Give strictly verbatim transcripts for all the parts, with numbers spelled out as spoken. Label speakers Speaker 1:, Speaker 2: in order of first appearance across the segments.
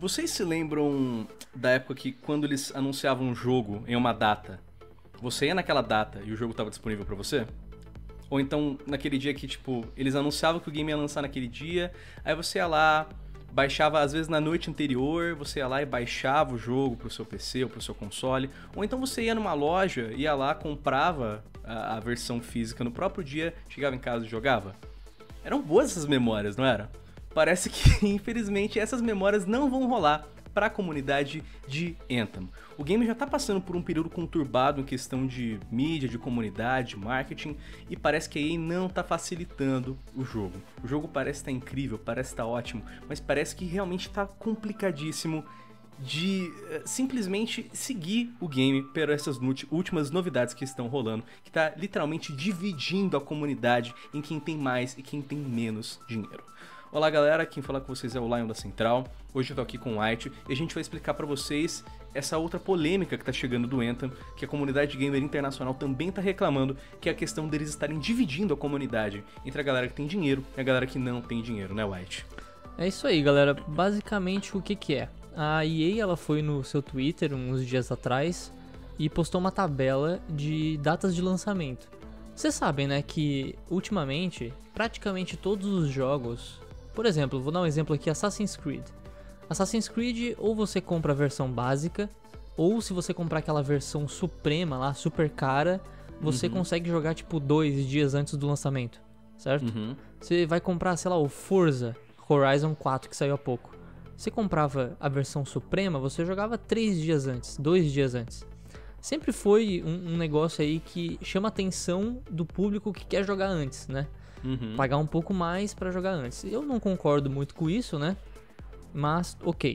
Speaker 1: Vocês se lembram da época que quando eles anunciavam um jogo em uma data, você ia naquela data e o jogo estava disponível pra você? Ou então naquele dia que, tipo, eles anunciavam que o game ia lançar naquele dia, aí você ia lá, baixava, às vezes na noite anterior, você ia lá e baixava o jogo pro seu P C ou pro seu console, ou então você ia numa loja, ia lá, comprava a, a versão física no próprio dia, chegava em casa e jogava? Eram boas essas memórias, não era? Parece que, infelizmente, essas memórias não vão rolar para a comunidade de Anthem. O game já está passando por um período conturbado em questão de mídia, de comunidade, marketing, e parece que a E A não está facilitando o jogo. O jogo parece estar incrível, parece estar ótimo, mas parece que realmente está complicadíssimo de uh, simplesmente seguir o game por essas últimas novidades que estão rolando, que está literalmente dividindo a comunidade em quem tem mais e quem tem menos dinheiro. Olá galera, quem fala com vocês é o Lion da Central. Hoje eu tô aqui com o White e a gente vai explicar pra vocês essa outra polêmica que tá chegando do Anthem, que a comunidade gamer internacional também tá reclamando, que é a questão deles estarem dividindo a comunidade entre a galera que tem dinheiro e a galera que não tem dinheiro, né, White?
Speaker 2: É isso aí, galera. Basicamente o que que é? A E A ela foi no seu Twitter uns dias atrás e postou uma tabela de datas de lançamento. Vocês sabem, né, que ultimamente praticamente todos os jogos... Por exemplo, vou dar um exemplo aqui, Assassin's Creed. Assassin's Creed, ou você compra a versão básica, ou se você comprar aquela versão suprema lá, super cara, você uhum. consegue jogar tipo dois dias antes do lançamento, certo? Uhum. Você vai comprar, sei lá, o Forza Horizon quatro, que saiu há pouco. Você comprava a versão suprema, você jogava três dias antes, dois dias antes. Sempre foi um, um negócio aí que chama a atenção do público que quer jogar antes, né? Uhum. Pagar um pouco mais pra jogar antes. Eu não concordo muito com isso, né? Mas, ok.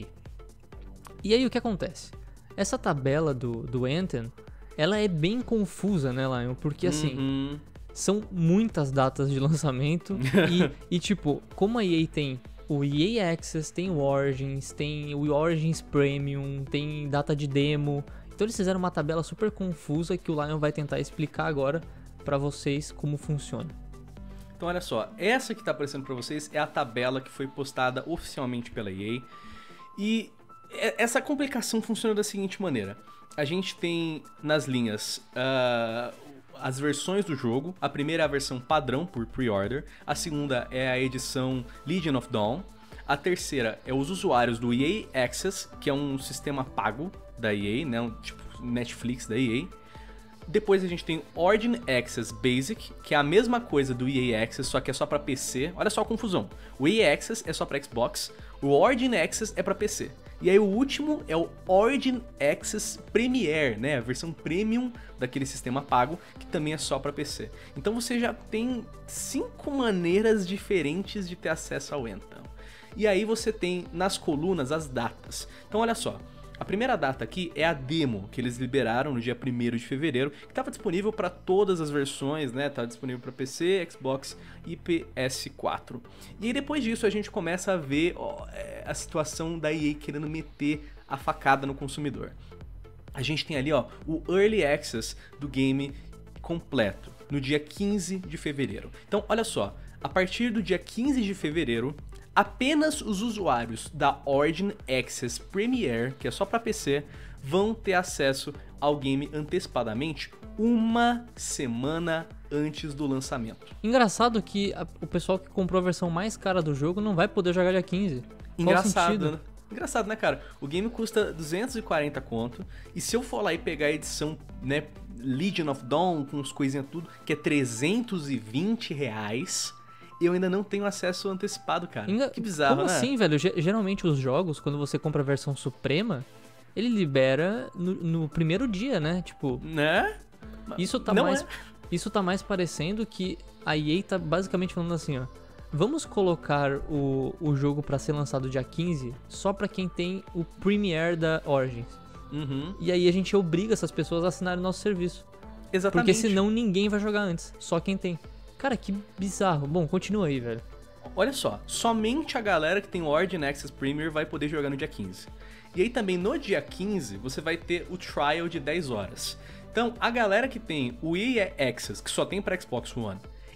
Speaker 2: E aí o que acontece? Essa tabela do, do Anthem, ela é bem confusa, né, Lion? Porque assim, uhum. são muitas datas de lançamento e, e tipo, como a E A tem o E A Access, tem o Origins, tem o Origins Premium, tem data de demo. Então eles fizeram uma tabela super confusa que o Lion vai tentar explicar agora pra vocês como funciona.
Speaker 1: Então olha só, essa que está aparecendo para vocês é a tabela que foi postada oficialmente pela E A. E essa complicação funciona da seguinte maneira. A gente tem nas linhas uh, as versões do jogo. A primeira é a versão padrão por pre-order. A segunda é a edição Legion of Dawn. A terceira é os usuários do E A Access, que é um sistema pago da E A, né? Um tipo Netflix da E A. Depois a gente tem Origin Access Basic, que é a mesma coisa do E A Access, só que é só pra P C. Olha só a confusão. O E A Access é só pra Xbox, o Origin Access é pra P C. E aí o último é o Origin Access Premier, né? A versão premium daquele sistema pago, que também é só pra P C. Então você já tem cinco maneiras diferentes de ter acesso ao Anthem. E aí você tem nas colunas as datas. Então olha só. A primeira data aqui é a demo que eles liberaram no dia primeiro de fevereiro, que estava disponível para todas as versões, né? Estava disponível para P C, Xbox e P S quatro. E aí depois disso a gente começa a ver ó, a situação da E A querendo meter a facada no consumidor. A gente tem ali ó, o Early Access do game completo, no dia quinze de fevereiro. Então olha só, a partir do dia quinze de fevereiro, apenas os usuários da Origin Access Premier, que é só para P C, vão ter acesso ao game antecipadamente uma semana antes do lançamento.
Speaker 2: Engraçado que a, o pessoal que comprou a versão mais cara do jogo não vai poder jogar dia quinze.
Speaker 1: Engraçado, né? Engraçado, né, cara? O game custa duzentos e quarenta conto, e se eu for lá e pegar a edição, né, Legion of Dawn, com as coisinhas tudo, que é trezentos e vinte reais... eu ainda não tenho acesso antecipado, cara. Enga... Que bizarro,
Speaker 2: Como
Speaker 1: né?
Speaker 2: assim, velho? G geralmente os jogos, quando você compra a versão suprema, ele libera no, no primeiro dia, né? Tipo...
Speaker 1: Né?
Speaker 2: Isso tá,
Speaker 1: não
Speaker 2: mais,
Speaker 1: é.
Speaker 2: isso tá mais parecendo que a E A tá basicamente falando assim, ó. Vamos colocar o, o jogo pra ser lançado dia quinze só pra quem tem o Premiere da Origins.
Speaker 1: Uhum.
Speaker 2: E aí a gente obriga essas pessoas a assinarem o nosso serviço.
Speaker 1: Exatamente.
Speaker 2: Porque senão ninguém vai jogar antes, só quem tem. Cara, que bizarro. Bom, continua aí, velho.
Speaker 1: Olha só, somente a galera que tem o Origin Access Premier vai poder jogar no dia quinze. E aí também no dia quinze você vai ter o trial de dez horas. Então a galera que tem o E A Access, que só tem para Xbox One,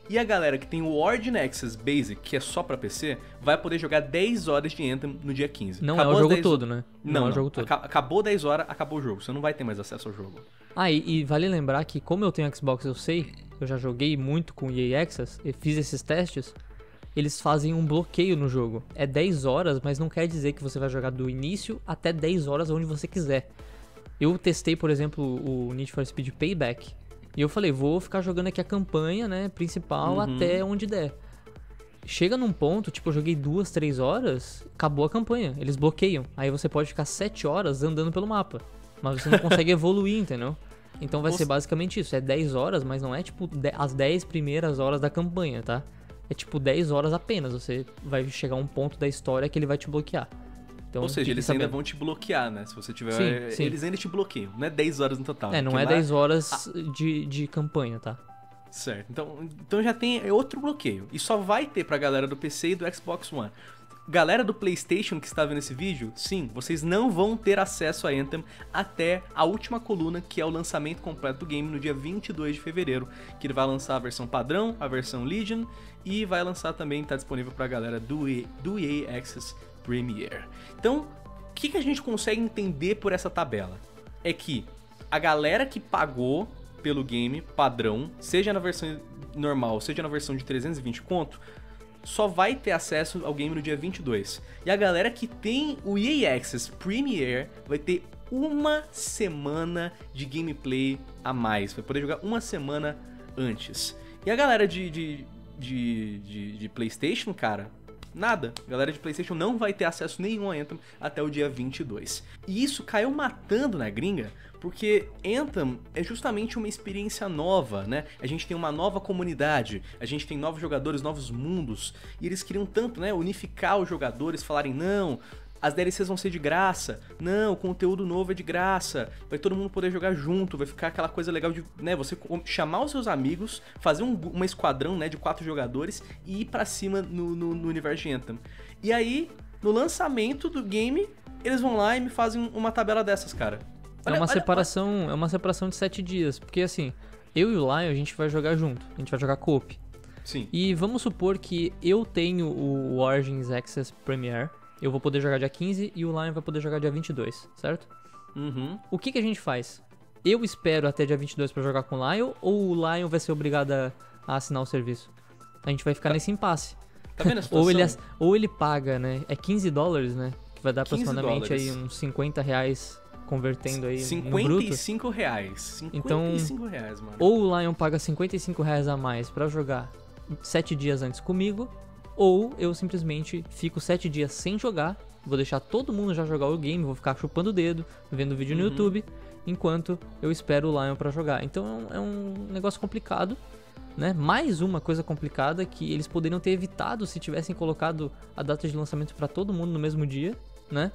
Speaker 1: E a galera que tem o Origin Access Basic, que é só pra P C, vai poder jogar dez horas de Anthem no dia quinze.
Speaker 2: Não
Speaker 1: Acabou
Speaker 2: é o jogo
Speaker 1: dez...
Speaker 2: todo, né?
Speaker 1: Não,
Speaker 2: não,
Speaker 1: não.
Speaker 2: é o jogo todo.
Speaker 1: Aca- acabou dez horas, acabou o jogo. Você não vai ter mais acesso ao jogo.
Speaker 2: Ah, e, e vale lembrar que como eu tenho Xbox, eu sei, eu já joguei muito com o E A Access, e fiz esses testes, eles fazem um bloqueio no jogo. É dez horas, mas não quer dizer que você vai jogar do início até dez horas onde você quiser. Eu testei, por exemplo, o Need for Speed Payback, e eu falei, vou ficar jogando aqui a campanha, né, principal,
Speaker 1: Uhum.
Speaker 2: até onde der. Chega num ponto, tipo, eu joguei duas, três horas, acabou a campanha, eles bloqueiam. Aí você pode ficar sete horas andando pelo mapa, mas você não consegue evoluir, entendeu? Então vai
Speaker 1: Ou
Speaker 2: ser
Speaker 1: se-
Speaker 2: basicamente isso, é dez horas, mas não é tipo de- as dez primeiras horas da campanha, tá? É tipo dez horas apenas, você vai chegar a um ponto da história que ele vai te bloquear. Então,
Speaker 1: Ou seja,
Speaker 2: fique
Speaker 1: eles ainda
Speaker 2: sabendo.
Speaker 1: vão te bloquear, né? Se você tiver...
Speaker 2: Sim, sim.
Speaker 1: Eles ainda te bloqueiam. Não é dez horas no total.
Speaker 2: É, não
Speaker 1: porque
Speaker 2: é
Speaker 1: lá-
Speaker 2: dez horas de, de campanha, tá?
Speaker 1: Certo. Então, então já tem outro bloqueio. E só vai ter pra galera do P C e do Xbox One. Galera do PlayStation que está vendo esse vídeo, sim, vocês não vão ter acesso a Anthem até a última coluna, que é o lançamento completo do game no dia vinte e dois de fevereiro, que ele vai lançar a versão padrão, a versão Legion, e vai lançar também, tá disponível pra galera do E A, do E A Access Premier. Então, o que, que a gente consegue entender por essa tabela? É que a galera que pagou pelo game padrão, seja na versão normal, seja na versão de trezentos e vinte conto, só vai ter acesso ao game no dia vinte e dois. E a galera que tem o E A Access Premier vai ter uma semana de gameplay a mais. Vai poder jogar uma semana antes. E a galera de, de, de, de, de PlayStation, cara, nada. A galera de PlayStation não vai ter acesso nenhum a Anthem até o dia vinte e dois. E isso caiu matando na gringa, porque Anthem é justamente uma experiência nova, né? A gente tem uma nova comunidade, a gente tem novos jogadores, novos mundos, e eles queriam tanto, né, unificar os jogadores, falarem, não, as D L Cs vão ser de graça, não, o conteúdo novo é de graça, vai todo mundo poder jogar junto, vai ficar aquela coisa legal de, né, você chamar os seus amigos, fazer um, uma esquadrão, né, de quatro jogadores e ir pra cima no, no, no universo de Anthem. E aí, no lançamento do game, eles vão lá e me fazem uma tabela dessas, cara.
Speaker 2: É
Speaker 1: Olha-
Speaker 2: uma
Speaker 1: olha-
Speaker 2: separação, é uma separação de sete dias, porque assim, eu e o Lion a gente vai jogar junto, a gente vai jogar co-op.
Speaker 1: Sim.
Speaker 2: E vamos supor que eu tenho o Origins Access Premier, eu vou poder jogar dia quinze e o Lion vai poder jogar dia vinte e dois, certo?
Speaker 1: Uhum.
Speaker 2: O que que a gente faz? Eu espero até dia vinte e dois pra jogar com o Lion ou o Lion vai ser obrigado a, a assinar o serviço? A gente vai ficar nesse impasse.
Speaker 1: Tá vendo a situação?
Speaker 2: Ou ele, ass- ou ele paga, né? É quinze dólares, né? Que vai dar
Speaker 1: quinze
Speaker 2: aproximadamente aí
Speaker 1: dólares.
Speaker 2: uns cinquenta reais convertendo aí no
Speaker 1: cinquenta e
Speaker 2: bruto.
Speaker 1: cinco reais. cinquenta e cinco reais, mano.
Speaker 2: Ou o Lion paga cinquenta e cinco reais a mais pra jogar sete dias antes comigo, ou eu simplesmente fico sete dias sem jogar, vou deixar todo mundo já jogar o game, vou ficar chupando o dedo, vendo vídeo no
Speaker 1: Uhum.
Speaker 2: YouTube, enquanto eu espero o Lion pra jogar. Então é um, é um negócio complicado, né? Mais uma coisa complicada que eles poderiam ter evitado se tivessem colocado a data de lançamento pra todo mundo no mesmo dia, né?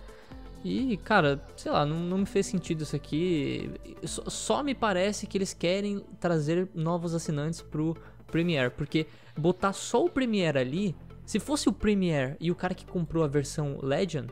Speaker 2: E, cara, sei lá, não, não me fez sentido isso aqui. Só, só me parece que eles querem trazer novos assinantes pro Premiere, porque botar só o Premiere ali, se fosse o Premiere e o cara que comprou a versão Legend,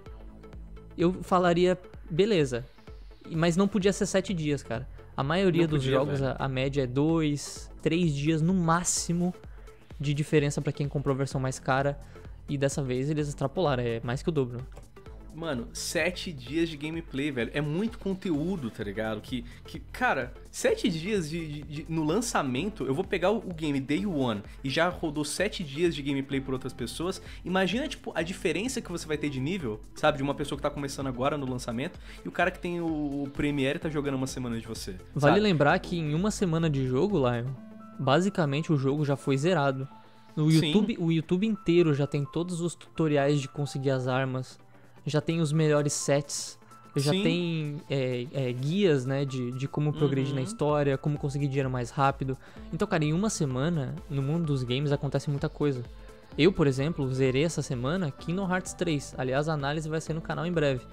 Speaker 2: eu falaria, beleza, mas não podia ser sete dias, cara. A maioria
Speaker 1: Não
Speaker 2: dos
Speaker 1: podia,
Speaker 2: jogos, a, a média é dois, três dias no máximo de diferença pra quem comprou a versão mais cara, e dessa vez eles extrapolaram, é mais que o dobro.
Speaker 1: Mano, sete dias de gameplay, velho. É muito conteúdo, tá ligado? Que, que cara, sete dias de, de- de- no lançamento, eu vou pegar o, o game Day One e já rodou sete dias de gameplay por outras pessoas. Imagina, tipo, a diferença que você vai ter de nível, sabe? De uma pessoa que tá começando agora no lançamento e o cara que tem o, o Premiere tá jogando uma semana de você.
Speaker 2: Vale
Speaker 1: sabe?
Speaker 2: lembrar que em uma semana de jogo, Lion, basicamente o jogo já foi zerado. No
Speaker 1: Sim.
Speaker 2: YouTube, o YouTube inteiro já tem todos os tutoriais de conseguir as armas, já tem os melhores sets, já
Speaker 1: Sim.
Speaker 2: tem é, é, guias, né, de, de como progredir
Speaker 1: Uhum.
Speaker 2: na história, como conseguir dinheiro mais rápido. Então, cara, em uma semana, no mundo dos games acontece muita coisa. Eu, por exemplo, zerei essa semana Kingdom Hearts três. Aliás, a análise vai ser no canal em breve.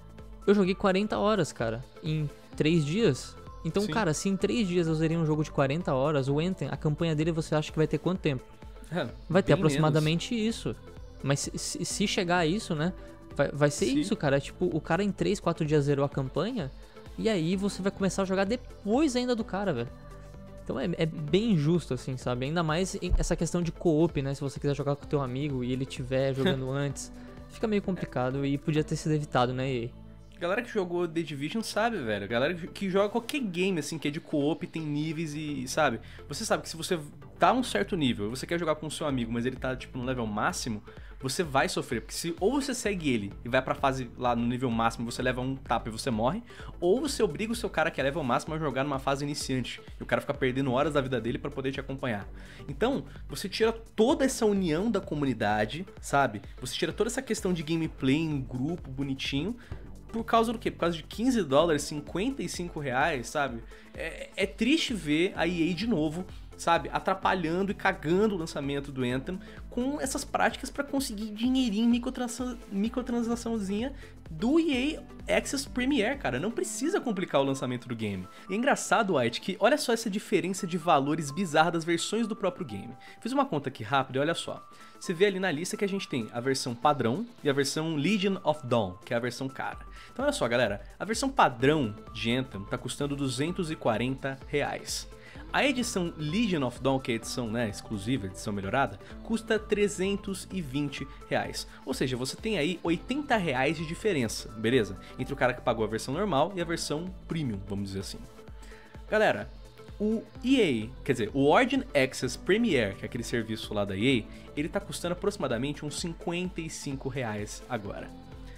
Speaker 2: Eu joguei quarenta horas, cara, em três dias. Então,
Speaker 1: Sim.
Speaker 2: cara, se em três dias eu zerei um jogo de quarenta horas, o Anthem, a campanha dele você acha que vai ter quanto tempo?
Speaker 1: É,
Speaker 2: Vai ter
Speaker 1: bem
Speaker 2: aproximadamente isso. Mas se, se- se chegar a isso, né? Vai, vai ser
Speaker 1: Sim.
Speaker 2: isso, cara. Tipo, o cara em três, quatro dias zerou a campanha. E aí você vai começar a jogar depois ainda do cara, velho. Então é, é bem injusto, assim, sabe? Ainda mais essa questão de co-op, né? Se você quiser jogar com o teu amigo e ele estiver jogando antes, fica meio complicado e podia ter sido evitado, né, E A?
Speaker 1: Galera que jogou The Division sabe, velho. Galera que joga qualquer game, assim, que é de co-op, tem níveis e, sabe? Você sabe que se você tá um certo nível, você quer jogar com o seu amigo, mas ele tá, tipo, no level máximo, você vai sofrer. Porque se ou você segue ele e vai pra fase lá no nível máximo, você leva um tapa e você morre, ou você obriga o seu cara que é level máximo a jogar numa fase iniciante. E o cara fica perdendo horas da vida dele pra poder te acompanhar. Então, você tira toda essa união da comunidade, sabe? Você tira toda essa questão de gameplay em grupo, bonitinho, por causa do quê? Por causa de quinze dólares, cinquenta e cinco reais, sabe? É, é triste ver a E A de novo, sabe? Atrapalhando e cagando o lançamento do Anthem com essas práticas pra conseguir dinheirinho, microtransa microtransaçãozinha do E A Access Premier, cara. Não precisa complicar o lançamento do game. E é engraçado, White, que olha só essa diferença de valores bizarra das versões do próprio game. Fiz uma conta aqui rápida e olha só. Você vê ali na lista que a gente tem a versão padrão e a versão Legion of Dawn, que é a versão cara. Então olha só, galera, a versão padrão de Anthem tá custando duzentos e quarenta reais. A edição Legion of Dawn, que é a edição, né, exclusiva, edição melhorada, custa trezentos e vinte reais. Ou seja, você tem aí oitenta reais de diferença, beleza? Entre o cara que pagou a versão normal e a versão Premium, vamos dizer assim. Galera, o E A, quer dizer, o Origin Access Premier, que é aquele serviço lá da E A, ele tá custando aproximadamente uns cinquenta e cinco reais agora.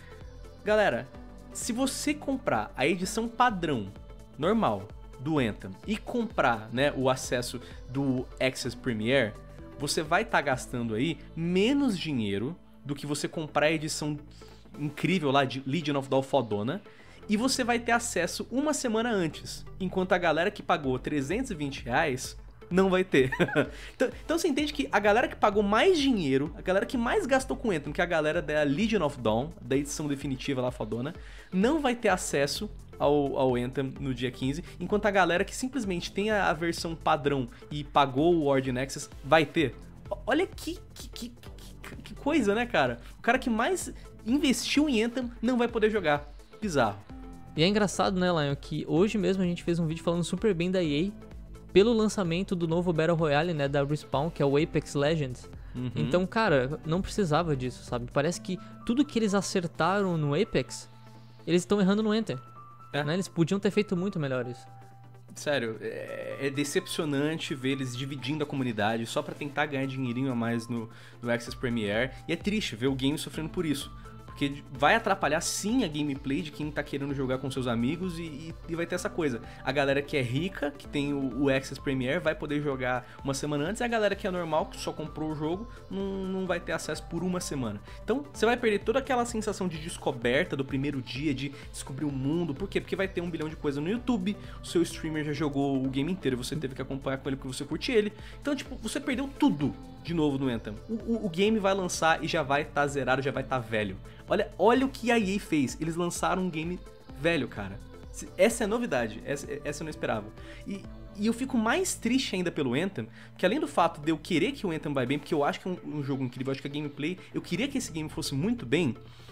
Speaker 1: Galera, se você comprar a edição padrão, normal, do Anthem e comprar, né, o acesso do Access Premier, você vai estar tá gastando aí menos dinheiro do que você comprar a edição incrível lá de Legion of Dawn fodona, e você vai ter acesso uma semana antes, enquanto a galera que pagou trezentos e vinte reais não vai ter. então, então você entende que a galera que pagou mais dinheiro, a galera que mais gastou com Anthem, que é a galera da Legion of Dawn, da edição definitiva lá fodona, não vai ter acesso Ao, ao Anthem no dia quinze, enquanto a galera que simplesmente tem a, a versão padrão e pagou o Origin Access vai ter. Olha que, que, que, que, que coisa, né, cara? O cara que mais investiu em Anthem não vai poder jogar. Bizarro.
Speaker 2: E é engraçado, né, Lion, que hoje mesmo a gente fez um vídeo falando super bem da E A pelo lançamento do novo Battle Royale, né, da Respawn, que é o Apex Legends. Uhum. Então, cara, não precisava disso, sabe? Parece que tudo que eles acertaram no Apex, eles estão errando no Anthem. É. Né? Eles podiam ter feito muito melhor isso.
Speaker 1: Sério, é, é decepcionante ver eles dividindo a comunidade só pra tentar ganhar dinheirinho a mais no, no Access Premier. E é triste ver o game sofrendo por isso. Porque vai atrapalhar sim a gameplay de quem tá querendo jogar com seus amigos e, e, e vai ter essa coisa. A galera que é rica, que tem o, o Access Premier, vai poder jogar uma semana antes, e a galera que é normal, que só comprou o jogo, não, não vai ter acesso por uma semana. Então você vai perder toda aquela sensação de descoberta do primeiro dia, de descobrir o mundo. Por quê? Porque vai ter um bilhão de coisas no YouTube, o seu streamer já jogou o game inteiro, você teve que acompanhar com ele porque você curte ele. Então, tipo, você perdeu tudo de novo no Anthem. O, o, o game vai lançar e já vai estar tá zerado, já vai estar tá velho. Olha, olha o que a E A fez. Eles lançaram um game velho, cara. Essa é a novidade. Essa, essa eu não esperava. E, e eu fico mais triste ainda pelo Anthem, que além do fato de eu querer que o Anthem vai bem, porque eu acho que é um, um jogo incrível, eu acho que a gameplay, eu queria que esse game fosse muito bem,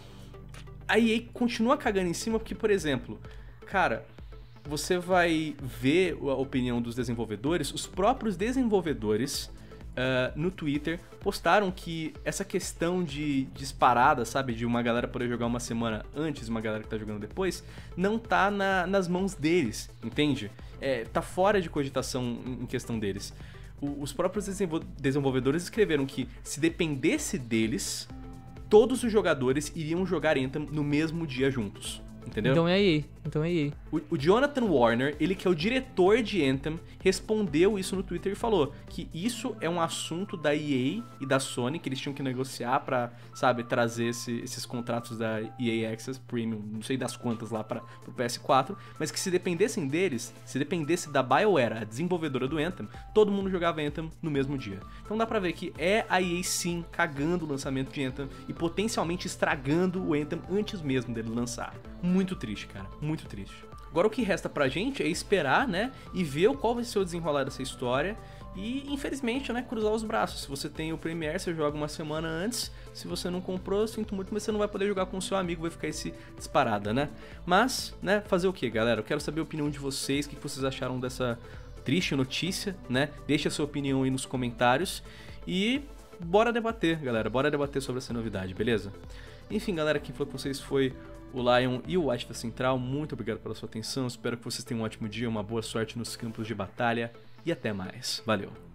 Speaker 1: a E A continua cagando em cima, porque, por exemplo, cara, você vai ver a opinião dos desenvolvedores, os próprios desenvolvedores Uh, no Twitter postaram que essa questão de disparada, sabe, de uma galera poder jogar uma semana antes e uma galera que tá jogando depois, não tá na, nas mãos deles, entende? É, tá fora de cogitação em questão deles. O, os próprios desenvol desenvolvedores escreveram que se dependesse deles, todos os jogadores iriam jogar Anthem no mesmo dia juntos. Entendeu?
Speaker 2: Então é a E A. Então é a E A.
Speaker 1: O, o Jonathan Warner, ele que é o diretor de Anthem, respondeu isso no Twitter e falou que isso é um assunto da E A e da Sony, que eles tinham que negociar pra, sabe, trazer esse, esses contratos da E A Access Premium, não sei das quantas lá para pro P S quatro, mas que se dependessem deles, se dependesse da BioWare, a desenvolvedora do Anthem, todo mundo jogava Anthem no mesmo dia. Então dá pra ver que é a E A sim cagando o lançamento de Anthem e potencialmente estragando o Anthem antes mesmo dele lançar. Muito triste, cara, muito triste. Agora o que resta pra gente é esperar, né, e ver qual vai ser o desenrolar dessa história e, infelizmente, né, cruzar os braços. Se você tem o Premiere, você joga uma semana antes. Se você não comprou, eu sinto muito, mas você não vai poder jogar com o seu amigo, vai ficar esse disparada, né? Mas, né, fazer o que, galera? Eu quero saber a opinião de vocês, o que vocês acharam dessa triste notícia, né? Deixa a sua opinião aí nos comentários e bora debater, galera. Bora debater sobre essa novidade, beleza? Enfim, galera, quem falou com vocês foi o Lion e o White da Central. Muito obrigado pela sua atenção. Espero que vocês tenham um ótimo dia, uma boa sorte nos campos de batalha e até mais. Valeu!